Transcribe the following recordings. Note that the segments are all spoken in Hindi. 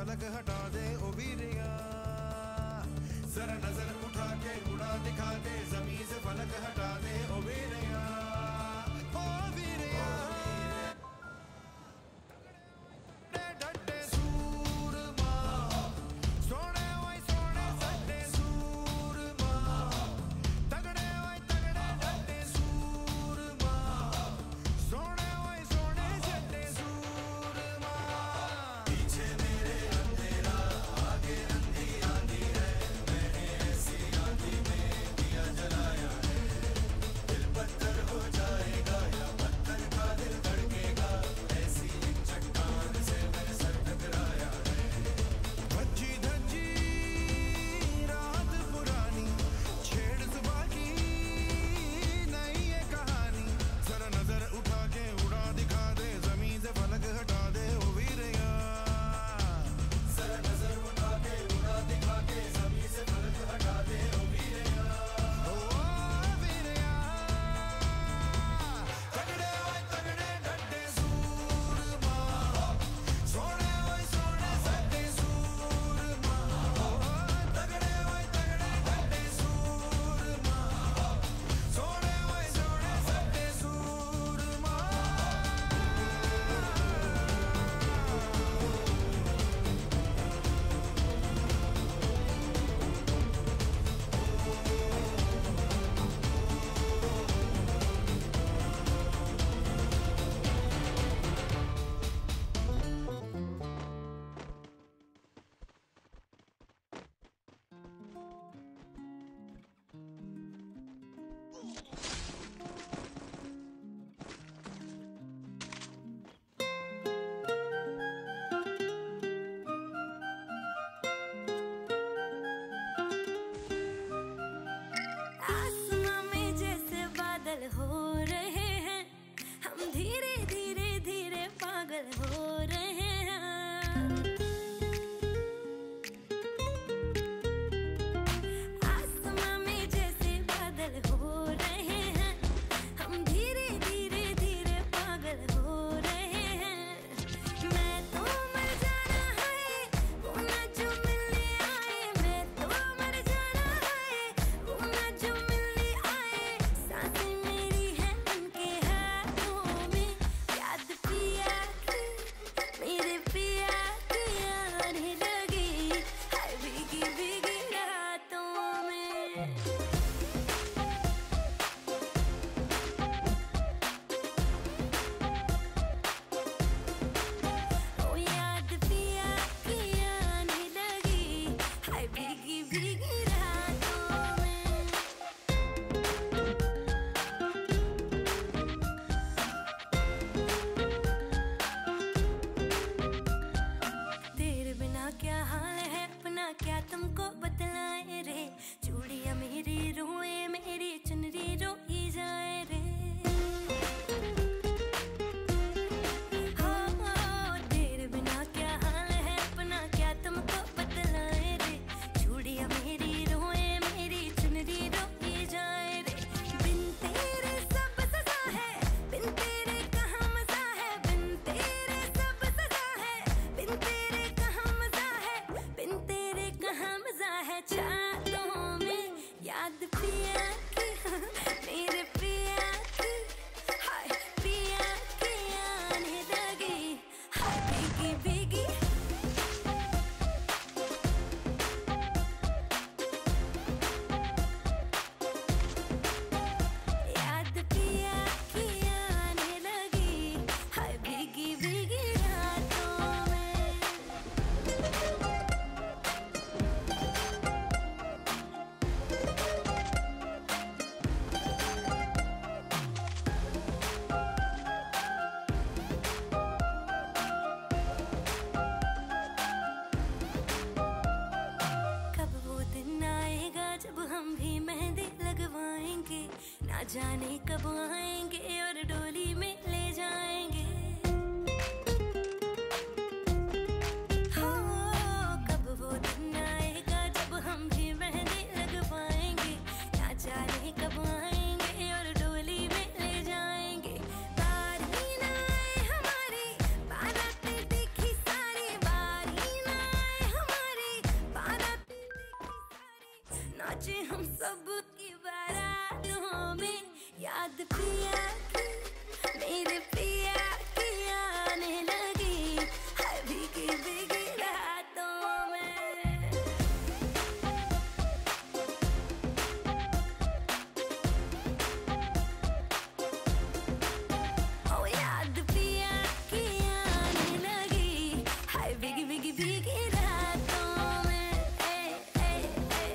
फलक हटा दे ओ वीरिया, जरा नजर उठा के उड़ा दिखा दे, जमीन से फलक हटा दे ओ वीरिया, ओ वीरिया। डड्डे सूरमा सोने ओए सोने सड्डे सूरमा, तगड़े ओए तगड़े डड्डे सूरमा, सोने ओए सोने सड्डे सूरमा। पीछे मेरे अंधेरा आगे अंधी आंधी है, मैंने ऐसी आंधी में दिया जलाया है, दिल पत्थर हो जाएगा या पत्थर का दिल धड़केगा, ऐसी एक चट्टान से मैंने सर टकराया है। भज्जी धज्जी रात पुरानी, छेड़ सुबह की नई ये कहानी, जरा नजर उठा के उड़ा दिखा दे, जमीन से फलक हटा दे ओ वीरिया, जरा नजर उठा के उड़ा दिखा के, जमीन से फलक हटा दे ओ वीरिया, ओ वीरिया। तगड़े ओए तगड़े डड्डे सूरमा, सोने ओए सोने सड्डे सूरमा, तगड़े ओए तगड़े डड्डे सूरमा, सोने ओए सोने सड्डे सूरमा। आसमां में जैसे बादल हो रहे हैं, हम धीरे धीरे धीरे पागल हो रहे हैं। आसमां में जैसे बादल हो रहे हैं, हम धीरे धीरे धीरे पागल हो रहे हैं। मैं तो मर जाना है वो ना जो मिलने आए, मैं तो मर जाना है वो ना जो मिलने आए। सांसें मेरी हैं उनके हाथों में, याद पिया की मेरे पिया की आने लगी, हाय भीगी भीगी रातों में। ओ याद पिया की आने लगी, हाय भीगी भीगी रातों में। तेरे बिना क्या हाल है अपना, क्या तुमको बतलाए रे, चूड़ियां मेरी रोए मेरी चुनरी रोई जाए रे। हो तेरे बिना क्या हाल है अपना, क्या तुमको बतलाए रे, चूड़ियां मेरी रोए मेरी चुनरी रोई जाए रे। बिन तेरे सब सजा है, बिन तेरे कहाँ मजा है, बिन तेरे सब सजा है, बिन तेरे कहाँ मजा है, बिन तेरे कहाँ मजा है। चाहतों में याद पिया की मेरे पिया की, हाय पिया की आने लगी, हाय भीगी भीगी। याद पिया की आने लगी, हाय भीगी भीगी रातों में। कब वो दिन आएगा जब हम भी मेहंदी लगवाएंगे, ना जाने कब आएंगे और डोली में ले जाएंगे। हो कब वो दिन आएगा जब हम भी मेहंदी लगवाएंगे, ना जाने कब आएंगे और डोली में ले जाएंगे। बारी ना आए हमारी बारात देखी सारी, बारी ना नाचे हम सब की बारातों में, याद पिया की मेरे पिया की आने लगी, हाय भीगी भीगी रातों में। ओ याद पिया की आने लगी, हाय भीगी भीगी भीगी रातों में। ए, ए, ए।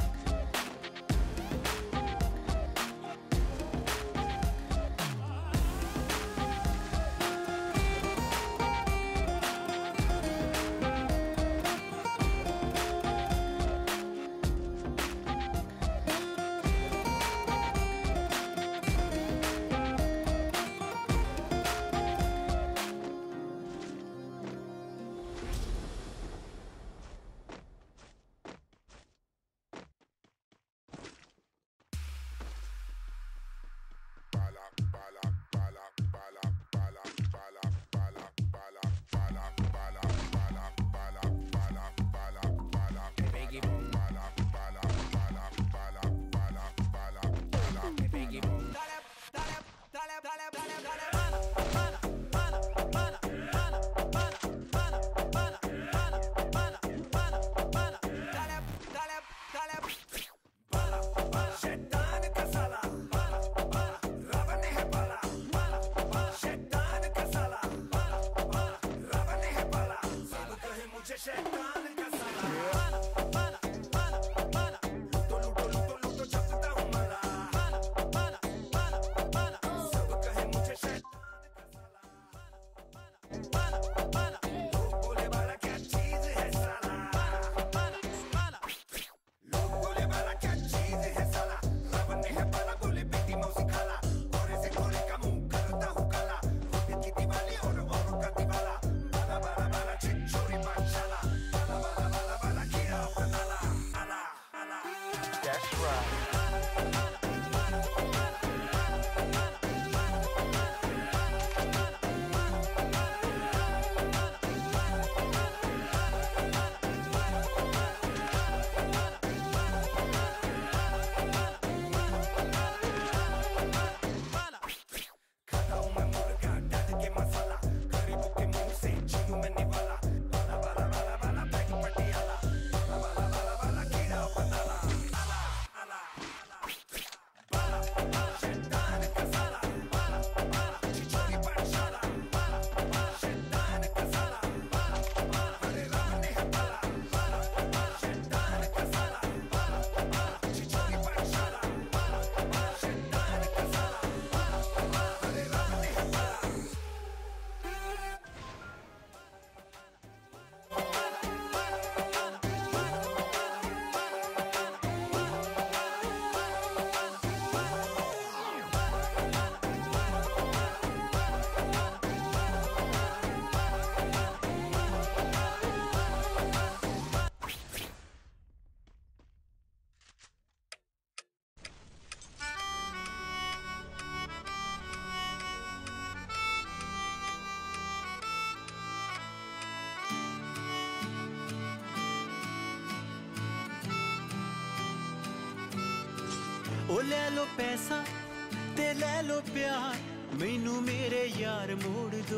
ओ ले लो पैसा ते ले लो प्यार, मैनू मेरे यार मोड़ दो।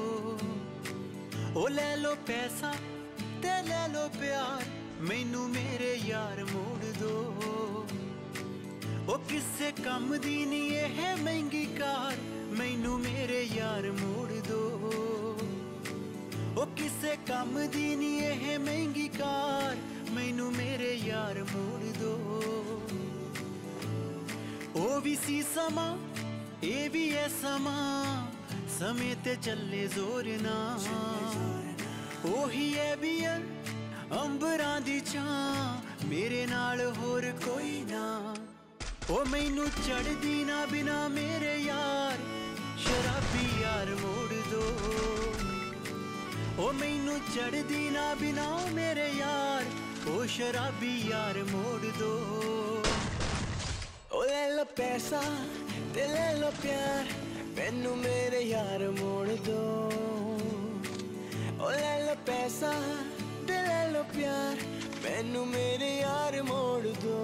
ओ ले लो पैसा ते ले लो प्यार, मैनू मेरे यार मोड़ दो। ओ किसे कम दी नी एह महंगी कार, मैनू मेरे यार मोड़ दो। ओ किसे कम दी नी एह महंगी कार, मैनू मेरे यार मोड़ दो। ओ भी सी समा ए भी है समा, समय ते चले जोर ना। ओही है बियर अंबरां दी चां, मेरे नाल होर कोई ना। ओ मैनू चढ़दी ना बिना मेरे यार, शराबी यार मोड़ दो। ओ मैनू चढ़दी ना बिना मेरे यार, ओ शराबी यार मोड़ दो। ओ ले लो पैसा ते ले लो प्यार, मैनू मेरे यार मोड़ दो। ओ ले लो पैसा ते ले लो प्यार मैनू मेरे यार मोड़ दो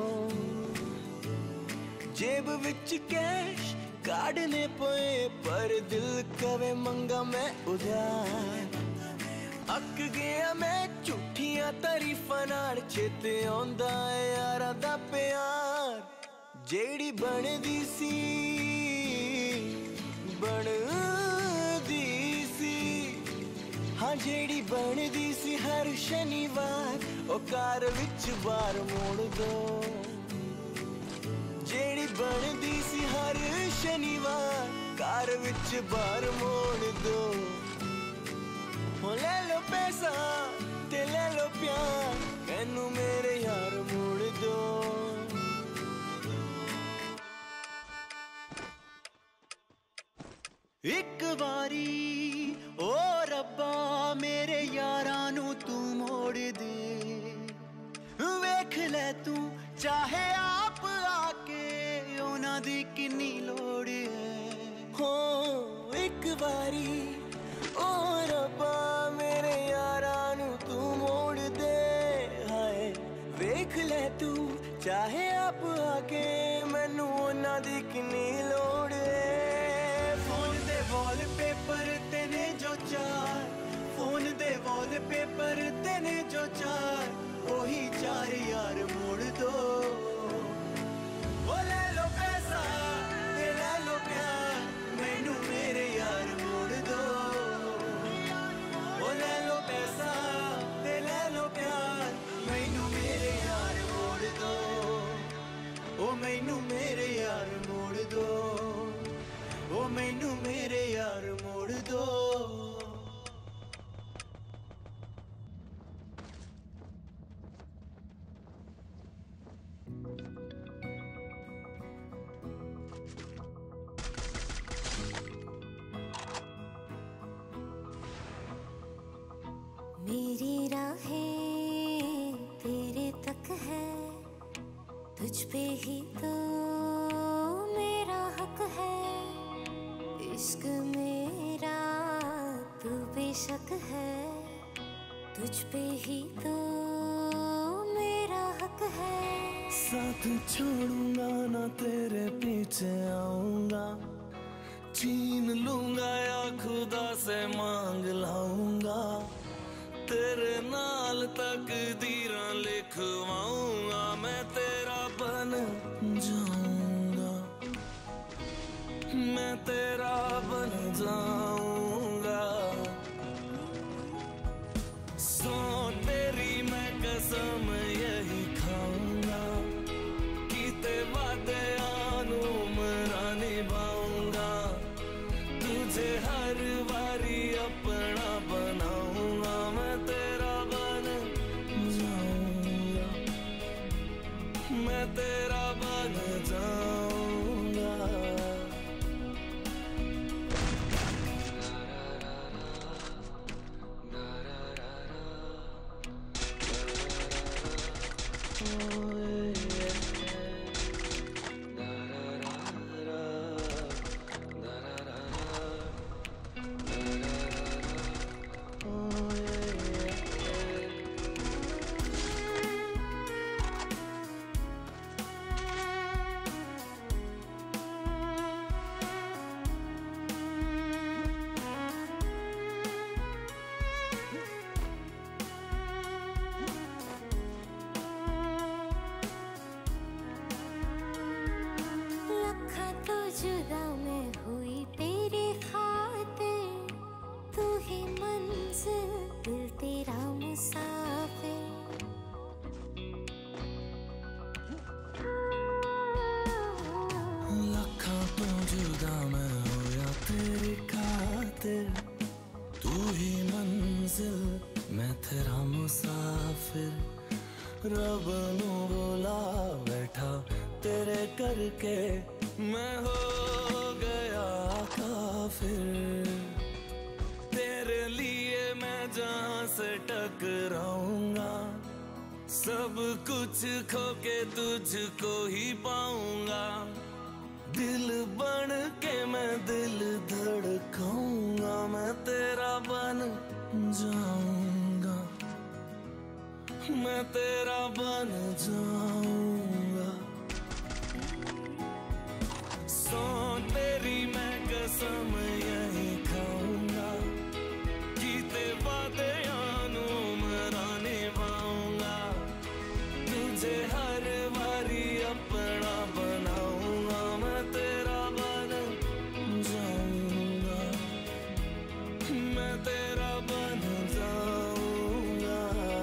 जेब विच कैश काढ़ने पे पर दिल कवे मंगा मैं उधार अक गया मैं झूठियां तारीफां नाल चेते आउंदा है यारां दा प्यार जेड़ी बनदी सी हाँ जेड़ी बनदी सी हर शनिवार ओ कार विच बार मोड़ दो जेड़ी बनदी सी हर शनिवार कार विच बार मोड़ दो ले लो पैसा ते ले लो प्यार मैनू मेरे यार मोड़ दो एक बारी ओ रब्बा मेरे यारां नू तू मोड़ दे वेख ले तू चाहे आप आके उन्हां दी किन्नी लोड़ है हो एक बारी ओ रब्बा मेरे यारां नू तू मोड़ दे हाय वेख ले तू चाहे आप आके मैनू उन्हां दी किन्नी लोड़ है फोन दे वॉलपेपर तेने जो चार फोन दे वॉलपेपर तेने जो चार वही चार यार मोड़ दो ओ ले लो पैसा ते ले लो प्यार मैनू मेरे यार मोड़ दो ओ ले लो पैसा ते ले लो प्यार मैनू मेरे यार मोड़ दो ओ मैनू मेरे यार मोड़ दो ओ मैनू मेरे यार मोड़ दो मेरी राहें तेरे तक है तुझ पे ही तो मेरा हक है इश्क मेरा तू बेशक है तुझ पे ही तो मेरा हक है साथ छोड़ूंगा ना तेरे पीछे आऊंगा छीन लूंगा या खुदा से मांग लाऊंगा तेरे नाल तकदीरां लिखवाऊंगा मैं तेरा बन जाऊंगा मैं तेरा बन जाऊंगा सो तेरी मैं कसम यही खाऊंगा कीते वादे आनू मरा निभाऊंगा तुझे हर बारी अपना बनाऊंगा मैं तेरा बन जाऊंगा मैं तेरा बन जाऊंगा रब नू बुला बैठा तेरे करके मैं हो गया काफिर तेरे लिए मैं जहां से टकराऊंगा सब कुछ खो के तुझको ही पाऊंगा दिल बन के मैं दिल धड़काऊंगा मैं तेरा बन जाऊंगा मैं तेरा बन जाऊंगा। सौ तेरी मैं कसम यही खाऊंगा, कीते वादे यानू मरा निभाऊंगा। तुझे हर बारी अपना बनाऊंगा, मैं तेरा बन जाऊंगा, मैं तेरा बन जाऊंगा।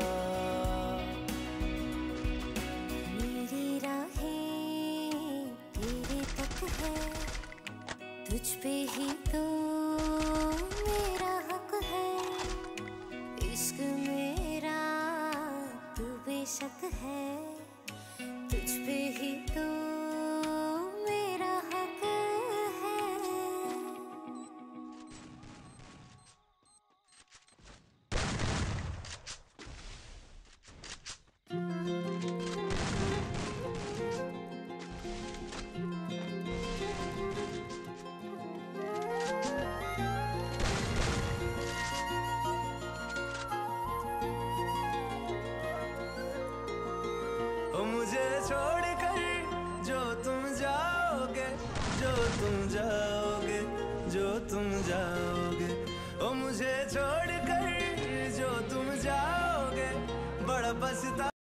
मेरी राहें तेरे तक है, तुझ पे ही तो मेरा हक है। इश्क मेरा तू बेशक है, तुझ पे ही तो मेरा हक है। ओ मुझे छोड़कर जो तुम जाओगे, जो तुम जाओगे,